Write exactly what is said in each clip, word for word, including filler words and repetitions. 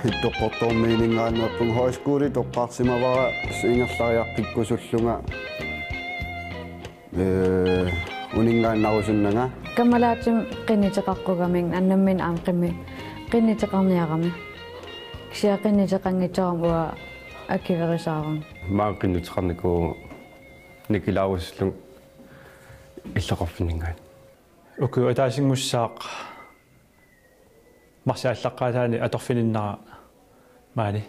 hittoqqortormiiningaannerpun højskole toqqarsimavara singerlariaqqikkusullunga øh uningaannarusunnanga kammalaatim qiniteqaqqugamiin annammin aam qimmi qiniteqarniarami kisiaqiniteqanngitsaram ua akiverisaarun maa qinnutеқарнику никилаавуслу иллеқарфиннингаан уку атаасингуссаақ марсааллаққаатаани аторфининнара маани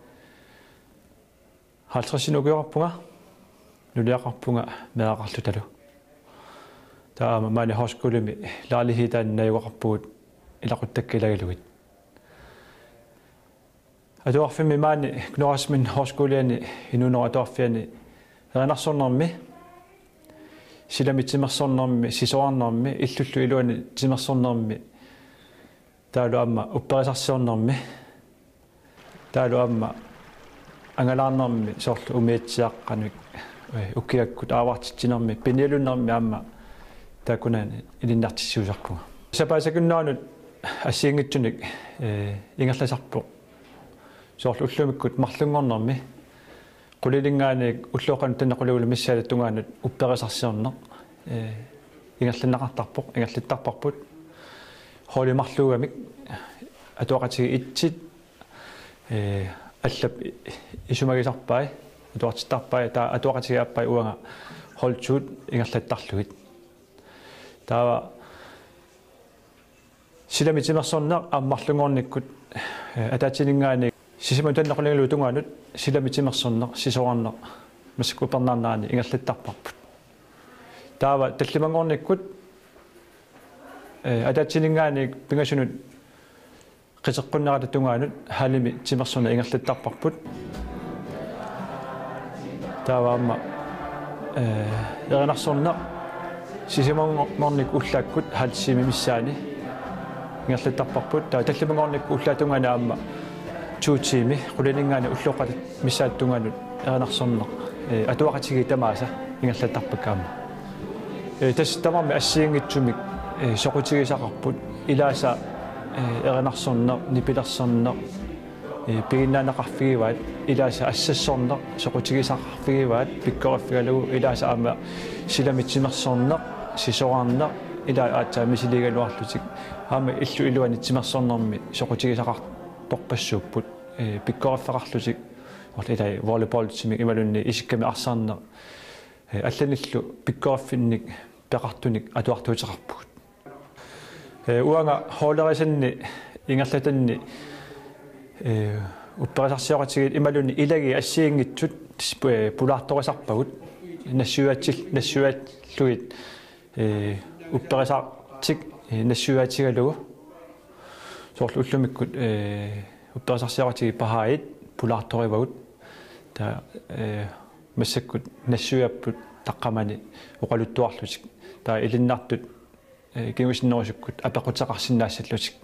халтрасинукиорпунга нулиақарпунга меақарлу талу таама маани хоскулими лаалихитаан наюақарпугут илақуттаккилагалугит атуарфимми маани кнорасмин хоскулиани инунера атуарфиани ренарсорнэрми силамитсимерсорнэрми сисоарнэрми иллуллу илуани тимерсорнэрми таалу амма упперисарсиорнэрми таалу амма ангалаарнэрми соорлу умиатсиаққануик уккиаккут аавартитсинэрми пинилуннэрми амма таакунаани илиннартиссуусарпунга сапаасакуннаанут ассиингитсуник э ингерласарпу соорлу уллумиккут марлунгорнэрми qulilingaanik ulluoqan tanaqulugulu missaalattungaanut upperisarsiorneq ee ingerlannaqartarpoq ingerlittarparput holimarluugamik atuaqatigi itsit ee allap isumagisarpai atuartittarpai ta atuaqatigi appai uanga holchuut ingerlattarlugit taava silamitimersorneq ammarlungornikkut ataatiningaani сисимун таннақулигалу тунгаанут силамитимерсорнеқ сисоарнеқ массакупернаарнаани ингерлаттарпарпут таава таллимангорниккут э атаатсинингаани пингасунут қисеққуннерата тунгаанут халими тимерсорне ингерлаттарпарпут тааваама э ернарсорнеқ сисимангорник уллааккут халсими миссаани ингерлаттарпарпут таа таллимангорник уллаатунгаани аама чуутсими qulilinggaani ulluqat missaattunganut ernersorneq ee atuaqatigi tamaasa ingerlattarpakkaama ee tas tamarmi assiingitsumik ee soqutigisaqarput ilaasa ernersorneq nipilersorneq ee piginnaanaqarfigivaat ilaasa assassorneq soqutigisaqarfigivaat pikkoraffigalugu ilaasa aama silamitsimersorneq sisoraarneq ila aatsaa misiligaluarlutik aama illu iluanittimersornermi soqutigisaqar torpassuupput ee pikkorafferarlusik orlilai volleyballtimik imalunni isikkami arsaarneq ee allanillu pikkoraffinnik peqartunik atuartuuteqarpugut ee uanga hoolerisanni ingerlatanni ee upperisarsioratigiit imalunni ilagi assiingitsut pulaartorisarpagut nassuatil nassuallugit ee upperisartik nassuatigalugu соорлу уллумиккут э упперисарсиаратиги пахаит пулаарторивагут та э массаккут нассуяппут таққамани оқалуттуарлутик та илиннартут э кимусиннерусуккут апеқутеқарсинаассаллутик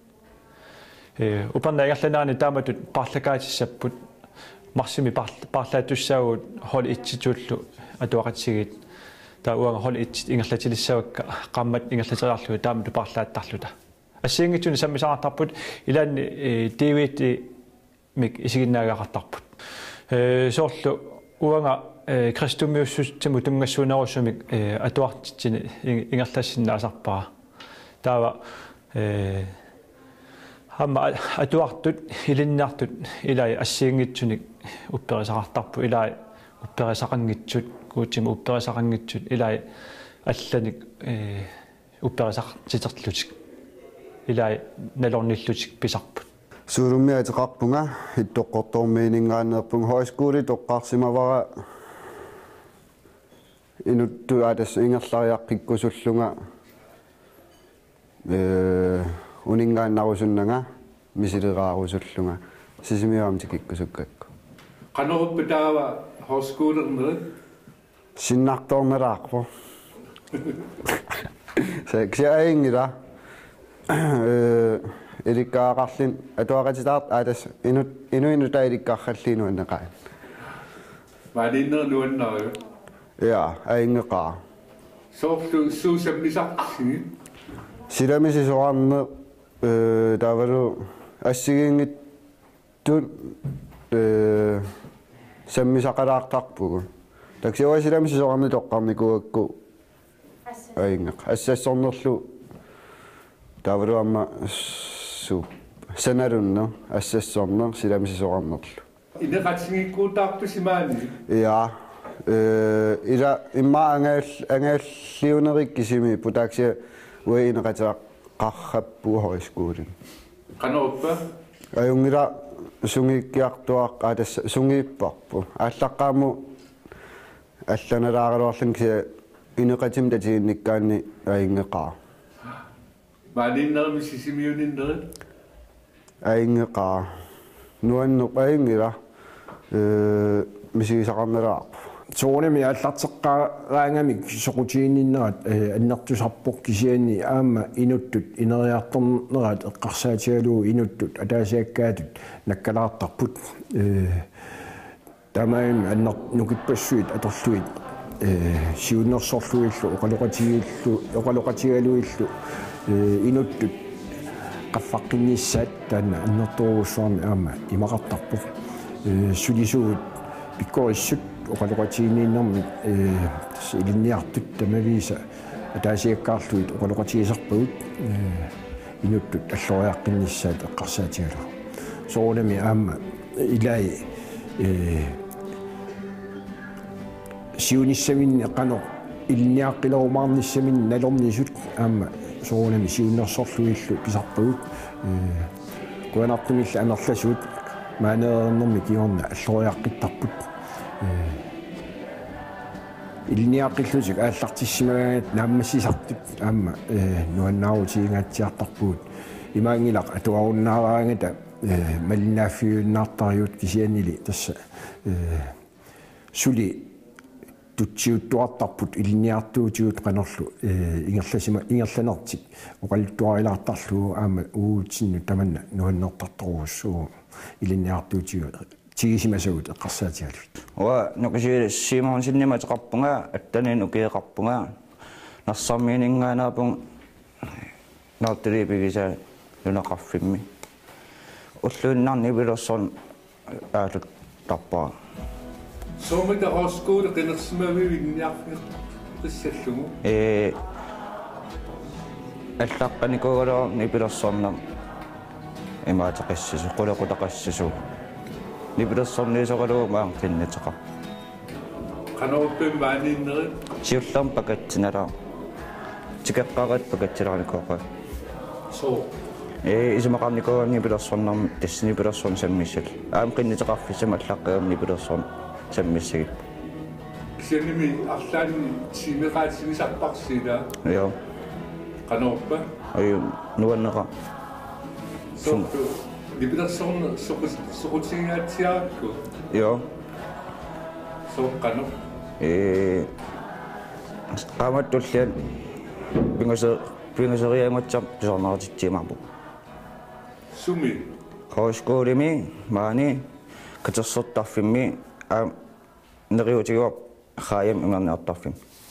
э упарнаагерланаани тааматут парлакаатиссаппут марсими парлаатуссаагут холи итситууллу атуақатсигит та уанга холи итсит ингерлатилиссавакка қаммат ингерлатериарлуи таамату парлааттарлута ассиингитсуни саммисаартарпут илаанни тивити мик исигиннаагақартарпут э соорлу уанга кристумиуссутсиму тунгассуунерусумик э атуартитсини ингерлассиннаасарпаа таава э хамма атуартут илиннаартут илай ассиингитсуник упперисақартарпу илай упперисақангитсут куутсиму упперисақангитсут илай алланик э упперисартитерлутик илай налорниллутик писарпут суулуммиатеқарпунга hittoqqortormiiningaannerpun højskole toqqarsimavara inuttuaatas ingerlariaqqikkusullunga э uningaannarusunnanga misilerarusullunga sisimiaamtikikkusukkaakku qanoruppu taava højskolerner sinnartorneraarpo seksiaingila э эликкаақарлин атуақатитаарт аатас инут инуинута эликкаарраллиину аннеқаа валиннернуаннерю я аингеқаа соофту суусаммисартси силамисисоарне э тавалу ассигингит tun э саммисақалаартарпугу таксиуасилами сисоқарни тоққарникуакку аинеқ ассассорнерлу тавруамма су санарунна ассассорнер силами сисоқарнерлу инеқатсигиккуутаарпусимаани я э ила имма ангаал ангааллиунерик кисими путакси уинеқатаа қарраппу хорискуулин канаоппа аюнгила сунгиккиартуақ атас сунгииппарпу ааллаққааму алланалааралуарлун кися инеқатим татигинниккаанни аингеқаа маалиннерми сисимиуниннери аингеқаа нуаннеқ аингила э мисигисақарналаарпу соонами аллартеққараангамик соқутииннерат аннертусарпоқ кисианни аама инуттут инериарторнерат эққарсаатигалуу инуттут атаасиаккаатут наккалаартарпут э тамаим аннер нукиппассуит аторлуит э сиуннерсорлуиллу оқалоқатигиллу оқалоқатигалуиллу э инуттут qaffaqinnissaat taanna annertuuruussuarmi aama imaqartarpuq э сулисуут пиккорissut оқалоқатигиннииннэрми э илинниартут тамависа атаасиаккаарлуит оқалоқатигисарпагут э инуттут аллориаққиннissaат эққарсаатигалу соонами аама илай э сиуниссамин қано илниаққилерумаарниссамин налорнисут аама соонами сиуннерсорлуиллу писарпагут э куанартумилла анерласуут маанеернэрми киорна аллориаққиттарпут э илниаққиллусик ааллартиссимагаат нааммассисартут аама э нуаннаарутигингаатсиартарпуут имаангилақ атуаруннаараангата э малинааффиуннаартариут кисианнили тасса э сули тутсиуттуартарпут илниартуутиут канерлу э ингерласима ингерланертик оқалуттуарилаартарлуу аама уутсинну таманна нуаннертарторуссуу илниартуутиу тигисимасагут эққарсаатигалут ва нукси симон синнима теқарпунга аттанин укиеқарпунга нарсармиинингаанапун науттерипигиса нунақарфимми уллуиннарни вилерсон аалут тарпаа соомита хоскуул qinерсимавивинниарфни қиссаллугу э аллаққаникугалуарни пилерсорнам имаатеқиссису қулеқутақассису нипилерсорниисоқалуу маартиннатеқа канаоппен мааниннери сиулларм пакатсиналаа тикеққарат пакатсилааникуаққа со э исмақарникуарни пилерсорнарми тассини пилерсорн саммисал аам қиннитеқарфисама аллаққиерни пилерсорн саммиссагит кисианими арлаани симеқаатсигисарпарсила я канаоппа аю нуаннеqa со нипилерсорн соқус соқутигигаатсиаракку я со канаоп э qaamattullian pingaser pingaseriangutsa pisornaritittiimarpu суми хоскуулими маани катерсертарфимми а нериутигуа хаям имернеартарфим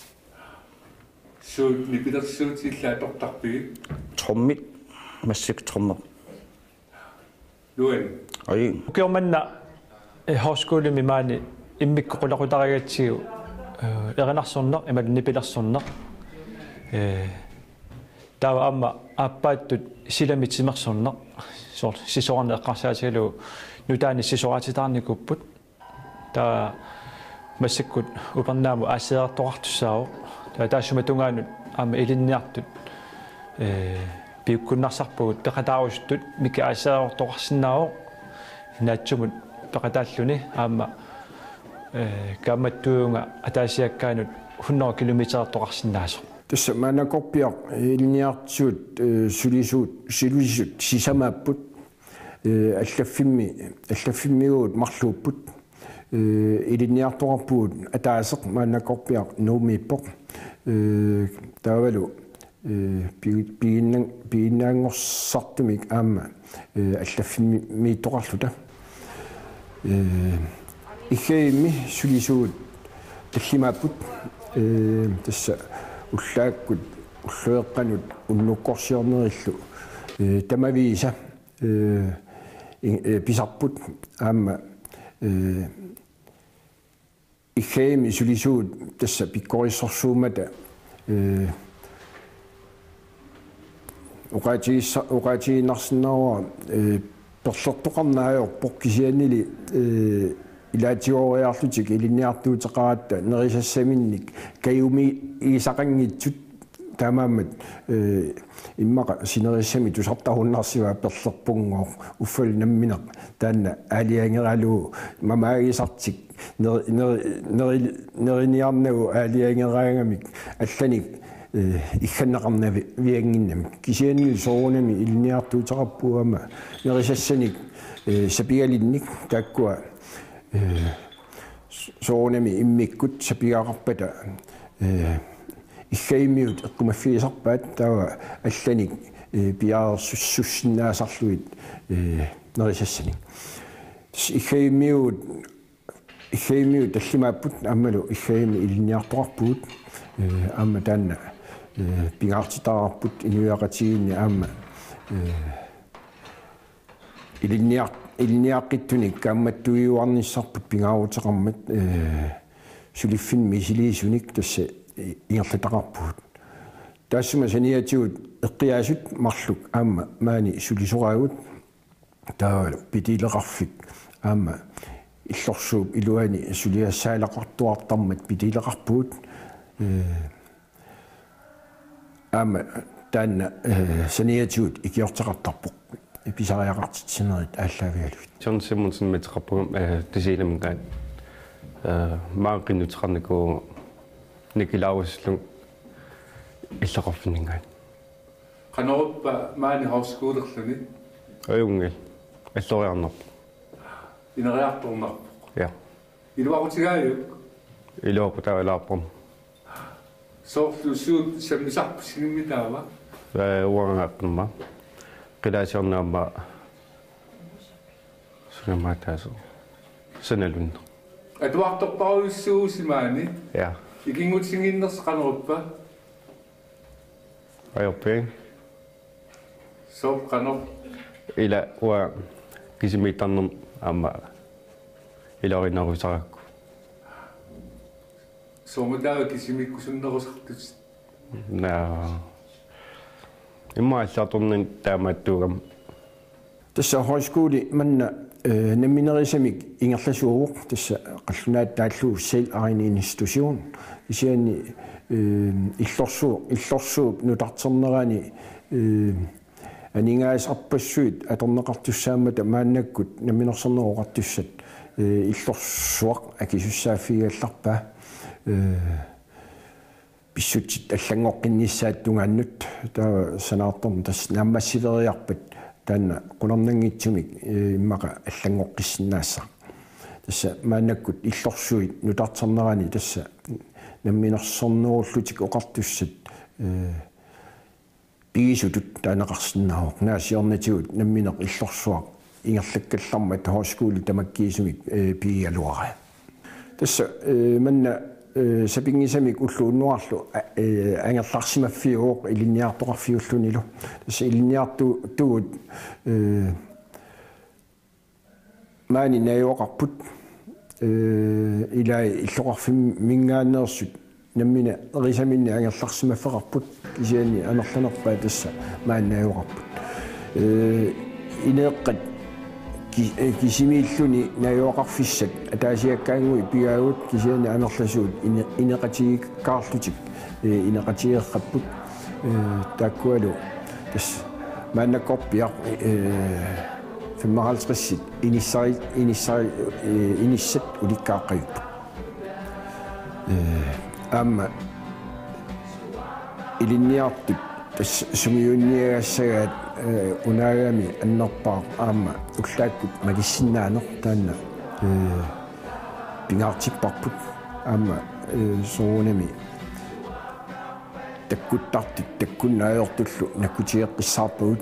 суу нипилерсуутиллаатортарпиги троммит массик троммер луэн ай укиорманна э хоскуулими маани иммиккоқулақутаригатсигу э эринарсорнер имал нипилерсорнер э тава амма аппааттут силамитсимерсорнер сор сисорна эққарсаатигалу нутаани сисораатитаарникуппут та массиккут упернааму аасеэртоқартуссаау та таасуматунгаанут аама илинниартут э пиуккуннарсарпугут пеқатаарустут мики аасеэртоқарсинаау наатсумут пеқатааллуни аама э камматтуунга атаасиаккаанут hundrede kilometer тоқарсинаасо тасса маанакорпиар илниартсуут сулисуут силуисут сисамааппут э аллаффимми аллаффиммигуут марлууппут э илниарторпуут атаасеқ маанакорпиар нуумииппоқ э таавалу э пииннан пииннаангорсартумик аама э аллаффимми тоқарлута э ихеимми сулисуут таллимааппут э тасса уллааккут уллуеққанут уннуккорсиорнериллу э тамавииса э pisarput aamma ikheemi sulisuut tassa pikkorissorsuumata uqaatiissa uqaatiinarsinnaruа persortoqarnaayorpoq kisianili ilaatioriarlutik ilinniartuutеqараатта нерисассаминник каюми иисақангитсут таамаамат иммаqa синериссами тусартаруннарсиваа перлерпунгоо уффал намминеқ таанна аалиангералуу мамаагисартик нери нериниарнагу аалиангераангамик алланик игганнеқарнави виангиннами кисианни соорунами илниартуутеқарпуама нерисассаник сапигалинник тааккуа соорунами иммиккут сапигақарпата иггаимиут эққумаффиисарпаат таава алланик пиаарсуссуссиннаасарлуит нерисассаник иггаимиут иггаимиут таллимааппут аммалу иггаими илниартоқарпуут аама таанна пингаартитаарпут инуяқатигинни аама илинниар илниаққиттуник каамматтуиуарниссарпут пингаарутеқармат сулиффинми силиисуник тасса ингерлатақарпуут таассума саниатигут эққиаасут марлук аама маани сулисораагут таавалу питилеқарфик аама иллорсууп илуани сулиассаалақартуартармат питилеқарпуут аама таанна саниатигут икиортеқартарпоқ эписариақартитсинерит ааллаавиалут John Simonsen метеқарпугам э тисиламгаат э маақиннутеқарникуу никилауслу иллақарфиннгаат qanaruppa maani hausskuulerluni аюнгил аллориарнерпу инериарторнарпоq я илуарутигааюк илуақутаалаарпам соорлу суут саммисарпу синиммитаава э уангааққимма қилаасиорнаама сунамаатаасо саналун атуарторпаруйссуусимаани я икингутсигиннерс qanaruppa ajoppi соо qanor ila uа кисимиттарнер аама илоринерусаракку соомутаава кисимиккусуннерусартут на иммааллаарторнин таамааттуугам тасса хойскуули манна намминерисамик ингерласууоқ тасса қаллунаат тааллуу сел арини институцион исиани иллорсуу иллорсууп нутартернерани анингаас арпассуит аторнеқартуссаамата мааннаккут намминерсернероқартуссат иллорсуақ акисуссааффигалларпаа писсутит аллангоққинниссааттунгааннут таа санаарторм тас нааммассивериарпат таанна qunarnanngitsumik иммаqa аллангоққиссинаассаа тасса мааннаккут иллорсуит нутартернерани тасса намминерсернеруллутик оқартуссат пигисутут таанеқарсиннаавоқ наасиорнатигут намминеқ иллорсуақ ингерлаккалларма таhoskuli тамаккиисумик пигиалуара тасса манна сапингисамик уллууннуарлу ангерларсимаффиуоқ илинниартоқарфиуллунилу тасса илинниарту тугут маани наиоқарпут илай иллоқарфим мингааннерсут наммина рисаминни ангерларсимаффеқарпут кисиани анерланерпаа тасса мааннаиоқарпут инеэққат кисимииллуни наиоқарфиссат атаасиаккаангуи пигаагут кисиани анерласуут инеқатигиккаарлутик инеқатигеққаппут тааккуалу тас мааннаккорпиар femoghalvtreds иниссари иниссари иниссат уликкааққаюп аама илинниартут тас сумиунниагассагаат унаагами аннерпаа аама уллааккут малиссиннаанер таанна пингаартиппарпут аама соонами таккуттартик таккуннаajortullu наккутиеққиссаарпагут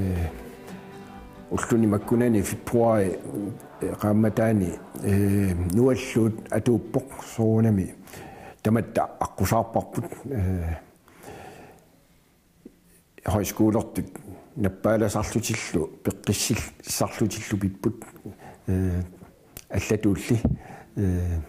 уллуни маккунани фиппуаи qaamataani nualluut atuuppoq soonami tamatta аққусаарпарпут højskolertut наппааласарлутиллу пеққиссил сарлутиллупиппут э аллатуулли э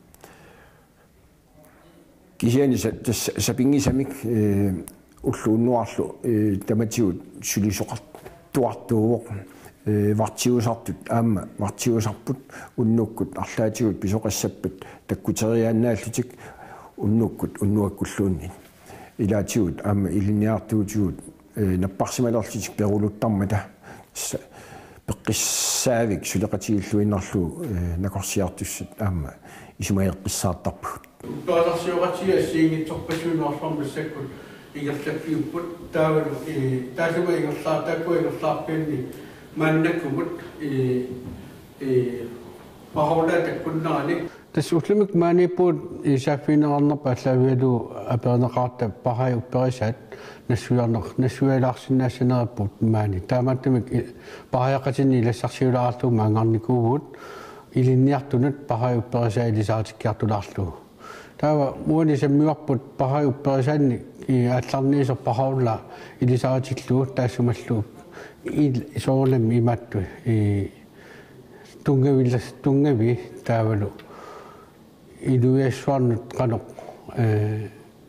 кисиани сапингисамик э уллууннуарлу э таматиут сулисоқар туартууоқ э вартиусартут аама вартиусарпут уннуккут арлаатигут писоқассаппат таккутериааннааллутик уннуккут уннуаккуллуунни илаатигут аама илиниартуутигут э наппарсималерлутик перулуттармата пеққиссаавик сулеқатигиллуиннарлу э накорсиартуссат аама исумаеққиссаартарпут тааларсиоратиа сиингитсорпасуунерлэрмассаккут игерлаккиуппут таавалу э таасуга игерлаатааккуа игерлаарпианни мааннаккумут э э пахолаатаккуннерани тассууллумик мааниппуут исааффинерарнерпа аллавиалу апернеқарта пахай упперисаат нассуярнер нассуялаарсинаассанераппут маани таамааттумик пахаяқатини илассарсиулаарлуу маангарникуувут илинниартунут пахай упперисаа илисаатиккиартулаарлуу таава муани саммиуарпут пахай упперисаанни и аалларниисер пахаула илисаатиллуу таассумаллуу ил соолам иматту и тунгавиллас тунгави таавалу илуяссуарнут каноқ э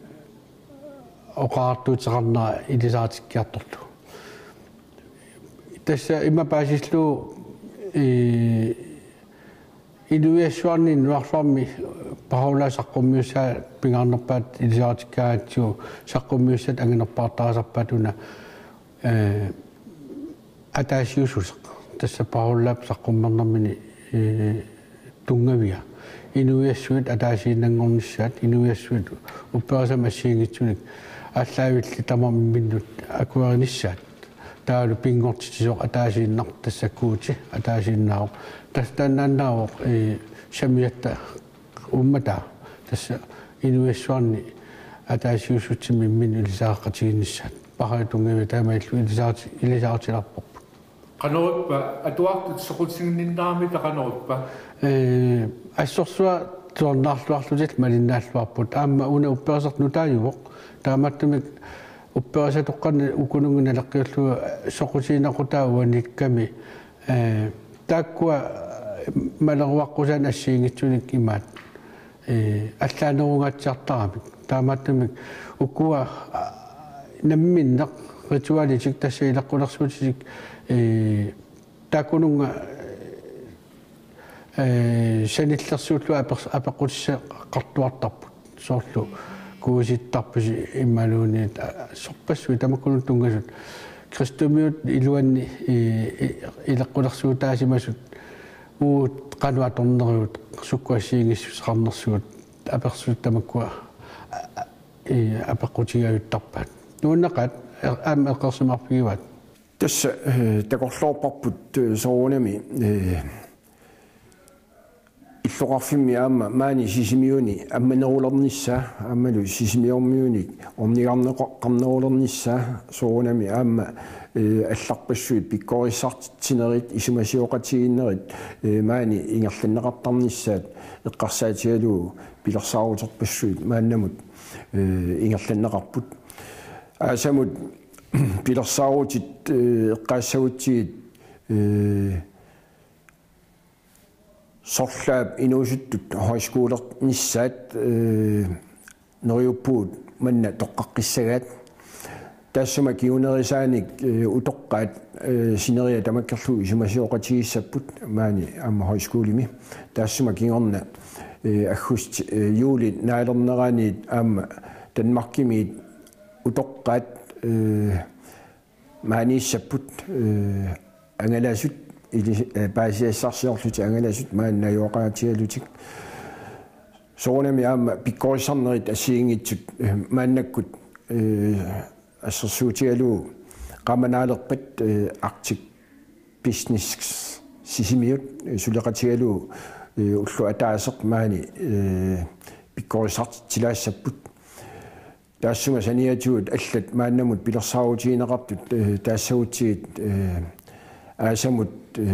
оқаартуутеқарнера илисаатиккиарторлу тасса имапаасиллуу э илуяссуарни нуарлуарми пахаула саққуммиуссаа пингаарнерпаат илисаатиккаатсуу саққуммиуссат ангинерпаартарасарпаатуна э атаасиусусеқ тасса пахауллаап саққуммернэрмини э тунгавиа инуяссуит атаасииннангорниссаат инуяссуит упперасама сиингитсуник аллаавилли тамамминнут акуариниссаат таалу пингортитисоқ атаасииннар тассаккуути атаасииннаавоқ тастааннааннаавоқ э самиатта уммата тасса инуяссуарни атаасиусутсими мин илисааққатигинниссаат пахаатунгеви таамаиллу илисаати илисаатиларпоқ канорпа атуартут соқутсигниннаами тақанорпа э ассорсуа туарнаарлуарлутил малиннааллуарпут аама уна упперсартну тааюоқ тааматтумик упперсатоққани укунунгуналеққиуллуа соқутиинақутаауаникками э тааккуа малеруаққусаан ассиингитсуник имаат э аллаанерунгатсиартарамик тааматтумик уккуа намминнеқ ритуалитик тассаилаққулерсуутик э таакунунга э саниллерсууллу апеққутисса қартуартарпут соорлу кууситтарпуси иммалууни сорпассуи тамаккунун тунгасут кристомиут илуанни илеққулерсуутаасимасут уут кануаторнериут суккуассиингиссусеқарнерсуут аперсуут тамаккуа э апеққутигаюттарпаат нууннеқат аама эққерсимарпигиваат тасса такорлоорпарпут соонами э иллоқарфимми аама маани сисимиуни амманерулернissaа аамалу сисимиормиуни орнигарнеқарнерулернissaа соонами аама э алларпассуит пиккориссартинерит исумасиоқатигиннерит э маани ингерланнеқартарнissaат эққарсаатигалуу пилерсаарутерпассуит мааннамут э ингерланнеқарпут аасамут пилерсаарутит эққаассагутсигит э сорлаап инуусуттут хайскуулернissaат э нериуппуут манна тоққаққиссагаат таассума киунерисааник утоққаат синерия тамаккерлу исумасиоқатигиссаппут маани аама хайскуулими таассума кингорна аггуст юули наалернераани аама данмаркими утоққаат maanissapput angalasut ili baasiassarsiorluti angalasut maannajooqaatialutik soonami aama pikkorisarnerit asiingitsut maannakkut assersuutialu qamanaalerpat arctic business sisimiut suleqatigalu ullu ataaseq maani pikkorisartilaassaput таассума саниатуут аллат мааннамут пилерсаарутиинеқартут таассагутсигит аасамут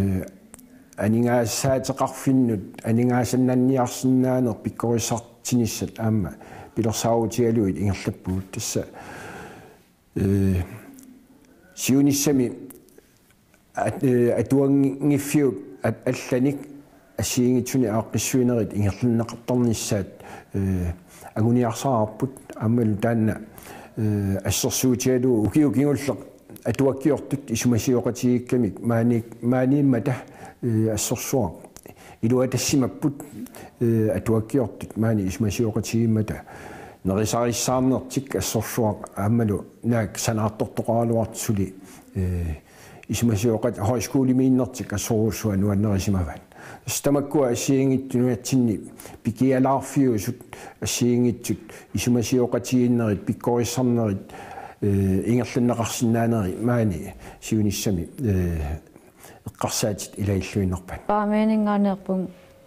анингаасаатеқарфиннут анингаасаннанниарсинаанер пиккориссартиниссат аама пилерсаарутигалуит ингерлаппуут тасса э сиунissami at atuangiffiu at allanik ассиингитсуни ааққиссуинерит ингерлуннеқартарнissaat агуниарсаарпут аммалу таанна ассерсуутиалу укиукингуллеқ атуаккиортут исумасиоқатигиккамик маани maaнииммата ассерсуақ илуа тассимаппут атуаккиортут маани исумасиоқатигиммата нерисариссаарнертик ассерсуақ аммалу наак санаартортоқаралуартсули исумасиоқат хойскуулимииннертик ассоруссуа нуаннерисимават стамаккуа ассиингиттунуатсинни пикиалаарфиусут ассиингитсут исумасиоқатигиннерит пиккориссарнерит ингерлуннеқарсинаанери маани сиунissami эққарсаатит илаиллуинерпат пааминингааниерпун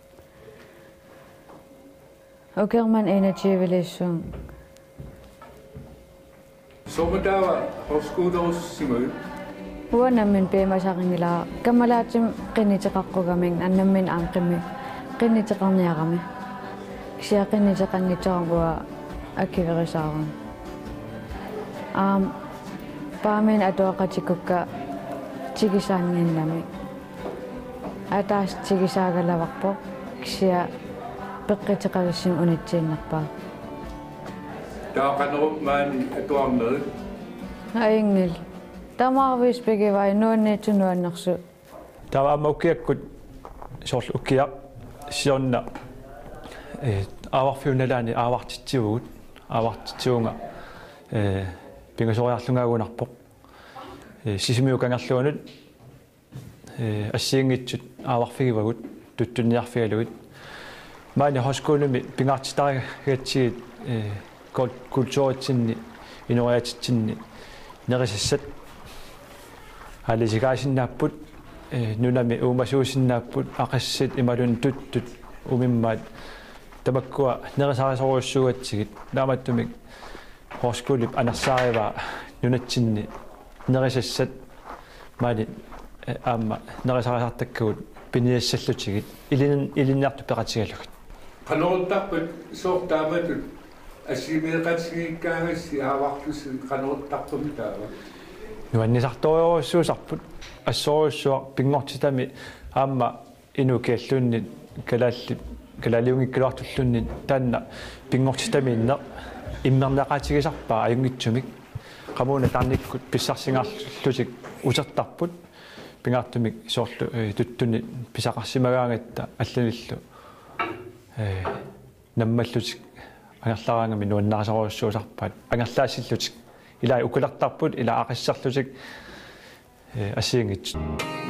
окерман энердживилиссуун соматава хоскуудоруссимагу уанаммин пемасарингилаа камалаатим qiniteqaqqugамин аннаммин аанqimmi qiniteqarniarami ксиақиннитеқангитсорамуа аккиверисаарун аам паамен атуақатикукка тигисаангиннами атаас тигисаагалаварпо ксиа пеққитеқависсин унитсииннерпаа таақанеруп маани атуарнери аингил тамаарвис пегевай нуаннитсунуаннерсу тава амаукиаккут соорлу уккиа сионна э аварфиуналаани аавартитсивгут аавартитсуунга э пингасориарлунгаагунарпоқ э сисимиукангерлуанут э ассиингитсут ааварфигивагут туттунниарфигалугит маани хоскуулуми пингаартитаригатсигит э культууритсинни инуриатитсинни нерисассат алисигаасиннааппут э нунами уумасуусиннааппут ақассит ималун туттут умиммаат табаккуа нерисарисоруссугатсигит нааматтумик хоскуулип анерсаариваа нунатсинни нерисассат маани аама нерисарисартаккагут пиниассаллутигит илин илинниарту пеқатигалугит канорутарпут соортааматут ассимиеқатсигиккаагасси ааварлусси канорутарпуми таава нуаннисарториоруссуусарпут ассоруссуар пингортитами аама инукиаллунни калаалли калаалиунгиккалуартуллунни таанна пингортитамиинне иммернеқатигисарпаа аюнгитсумик qamuna tarnikkut pissarsingaarlutик усертарпут пингаартумик соорлу туттуни писақарсимагаангатта алланиллу э наммаллутик ангерлараангами нуаннарисаруссуусарпаат ангерлаассиллутик илаа укулартарпут илаа ақиссарлутик э ассиингит